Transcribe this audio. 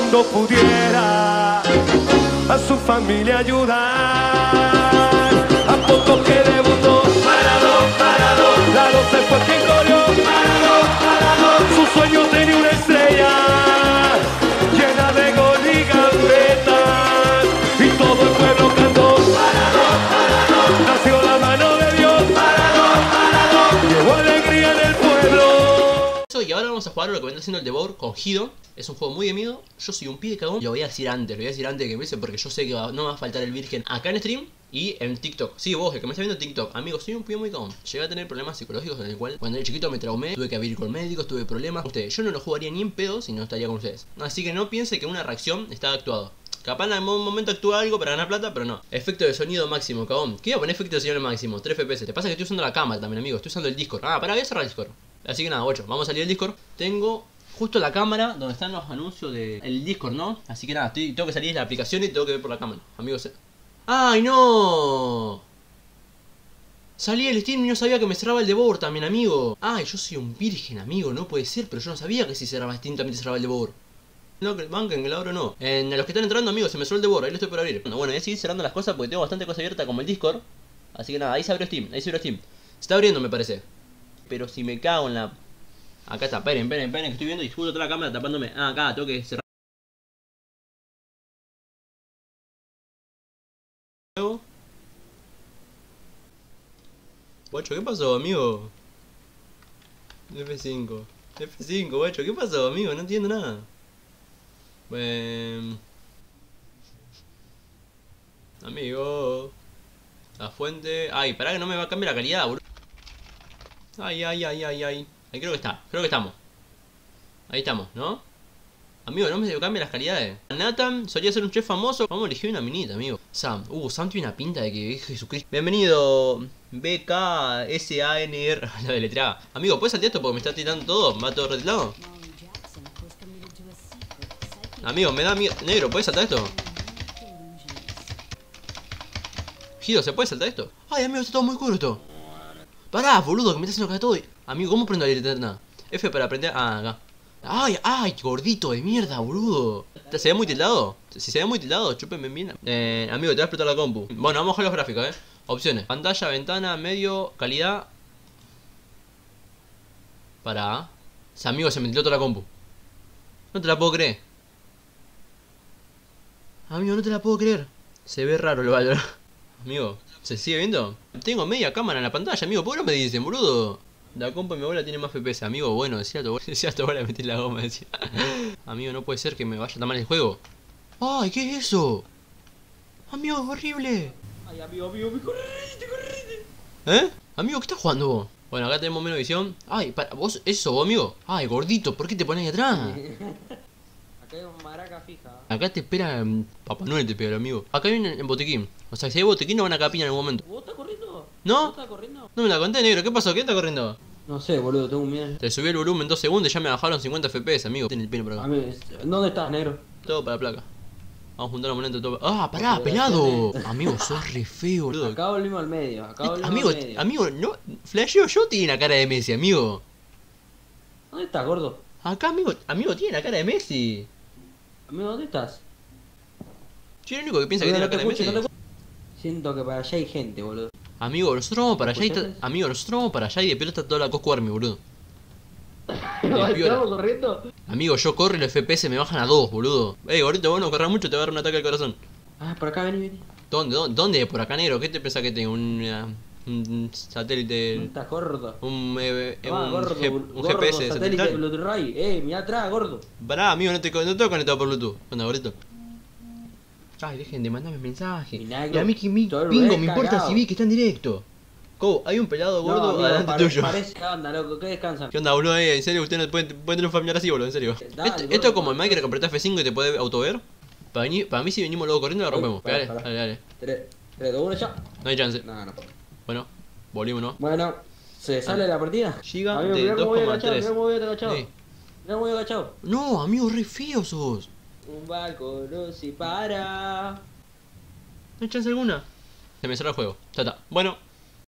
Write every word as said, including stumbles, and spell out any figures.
mundo pudiera a su familia ayudar. A poco que debutó, parado, parado, la doce fue quien corrió, parado, parado. Su sueño tenía una estrella llena de gol y gambetas, y todo el pueblo cantó, parado, parado. Nació la mano de Dios, parado, parado. Llevó alegría en el pueblo. Y ahora vamos a jugar lo que vendrá siendo el Devour con Hido. Es un juego muy de miedo. Yo soy un pibe cagón. Lo voy a decir antes, lo voy a decir antes de que empiece, porque yo sé que va, no me va a faltar el virgen acá en stream y en TikTok. Sí, vos, el que me está viendo en TikTok. Amigos, soy un pibe muy cagón. Llegué a tener problemas psicológicos en el cual cuando era chiquito me traumé. Tuve que ir con médicos, tuve problemas. Ustedes, yo no lo jugaría ni en pedo si no estaría con ustedes. Así que no piense que una reacción está actuado. Capaz en algún momento actúa algo para ganar plata, pero no. Efecto de sonido máximo, cagón. ¿Qué iba a poner efecto de sonido máximo? tres F P S. Te pasa que estoy usando la cámara también, amigo. Estoy usando el Discord. Ah, pará, voy a cerrar el Discord. Así que nada, ocho, vamos a salir del Discord. Tengo justo la cámara donde están los anuncios del Discord, ¿no? Así que nada, estoy, tengo que salir de la aplicación y tengo que ver por la cámara, amigos. ¡Ay, no! Salí del Steam y no sabía que me cerraba el Devour también, amigo. Ay, yo soy un virgen, amigo, no puede ser, pero yo no sabía que si cerraba Steam también se cerraba el Devour. No, que banquen, que la abro no. En los que están entrando, amigos, se me cerró el Devour, ahí lo estoy por abrir. Bueno, bueno, voy a seguir cerrando las cosas porque tengo bastante cosa abierta como el Discord. Así que nada, ahí se abrió Steam, ahí se abrió Steam. Se está abriendo, me parece. Pero si me cago en la... Acá está, esperen, esperen, esperen, que estoy viendo y justo toda la cámara tapándome. Ah, acá, tengo que cerrar. Guacho, ¿qué pasó, amigo? F cinco. F cinco, guacho, ¿qué pasó, amigo? No entiendo nada. Bueno... Amigo... La fuente... Ay, pará que no me va a cambiar la calidad, boludo. Ay, ay, ay, ay, ay. Ahí creo que está, creo que estamos. Ahí estamos, ¿no? Amigo, no me cambie las calidades. Nathan solía ser un chef famoso. Vamos a elegir una minita, amigo. Sam, uh, Sam tiene una pinta de que es Jesucristo. Bienvenido B K S A N R. La deletreada. Amigo, ¿puedes saltar esto porque me está tirando todo? ¿Va todo retilado? Amigo, me da miedo. Negro, ¿puedes saltar esto? Gido, ¿se puede saltar esto? Ay, amigo, está todo muy oscuro esto. Pará, boludo, que me está haciendo acá todo. Amigo, ¿cómo prendo la linterna? F para prender. Ah, acá. Ay, ay, gordito de mierda, boludo. ¿Se ve muy tildado? Si se ve muy tildado, chúpenme bien. Eh, amigo, te va a explotar la compu. Bueno, vamos a bajar los gráficos, eh. Opciones: pantalla, ventana, medio, calidad. Pará. O sea, amigo, se me tildó toda la compu. No te la puedo creer. Amigo, no te la puedo creer. Se ve raro el valor. Amigo, ¿se sigue viendo? Tengo media cámara en la pantalla, amigo. ¿Por qué no me dicen, boludo? La compa de mi abuela tiene más F P S, amigo. Bueno, decía a tu abuela, decía a tu abuela meter la goma, decía. Amigo, no puede ser que me vaya tan mal el juego. ¡Ay, qué es eso! Amigo, es horrible. Ay, amigo, amigo, me correte, correte. ¿Eh? Amigo, ¿qué estás jugando vos? Bueno, acá tenemos menos visión. Ay, para, vos, eso, vos, amigo. Ay, gordito, ¿por qué te pones ahí atrás? Acá hay un maraca fija. Acá te espera um, Papá Noel, te espera, amigo. Acá hay un en botiquín. O sea, si hay botiquín no van a capina en algún momento. ¿Vos estás corriendo? ¿No? ¿Vos estás corriendo? No me la conté, negro. ¿Qué pasó? ¿Qué está corriendo? No sé, boludo, tengo un miedo. Te subí el volumen dos segundos y ya me bajaron cincuenta F P S, amigo. Tiene el pino por acá. Amigo, ¿dónde estás, negro? Todo para la placa. Vamos a juntar un momento todo. ¡Ah, pará, pelado! Amigo, sos re feo, boludo. Acá volvimos al medio, acá volvimos Amigo, al medio. amigo, no. Flasheo yo tiene la cara de Messi, amigo. ¿Dónde estás, gordo? Acá, amigo, amigo, tiene la cara de Messi. Amigo, ¿dónde estás? Yo el único que piensa que Amigo, tiene no la te cara de escucho, Messi. no te... Siento que para allá hay gente, boludo. Amigo, nosotros vamos para allá y está... ¿Escuchaste? Amigo, nosotros vamos para allá y de pelota está toda la Cosco Army, boludo. ¿Estamos corriendo? Amigo, yo corro y los F P S me bajan a dos, boludo. Ey, gordito, vos no corras mucho, te va a dar un ataque al corazón. Ah, por acá, vení, vení. ¿Dónde? ¿Dónde? ¿Dónde? ¿Por acá, negro? ¿Qué te pensás que tengo? Un, uh, un satélite... ¿Dónde estás, gordo? Un, eh, Ah, un, gordo, G- un gordo, G P S satélite satelital. Bluetooth Ray. Eh, mirá atrás, gordo. Pará, amigo, no te, no te tengo conectado por Bluetooth. Anda, gordito. Ay, dejen de mandarme mensajes. Milagro. Y a mí que mi Estoy pingo re me importa cagado. si vi que está en directo. Co, hay un pelado gordo No, amigo, adelante pare- tuyo. Parece que anda, loco, que descansan. ¿Qué onda, boludo? Eh, ¿En serio? ¿Usted no puede, puede tener un familiar así, boludo? ¿En serio? Dale, esto, gordo. esto es como el Minecraft que apretás F cinco y te puede autover. Para, venir, para mí si venimos luego corriendo la rompemos. Pará, Dale, pará. dale, dale. tres, tres, dos, uno, ya. No hay chance. No, no. Bueno, volvimos, ¿no? Bueno, ¿se sale la partida? Giga Amigo, de mirá cómo voy dos coma agachado, tres. mirá cómo voy agachado. Sí. Mirá cómo voy agachado. No, amigo, re feo sos. Un barco no se para. No hay chance alguna. Se me cerró el juego. Ya está. Bueno.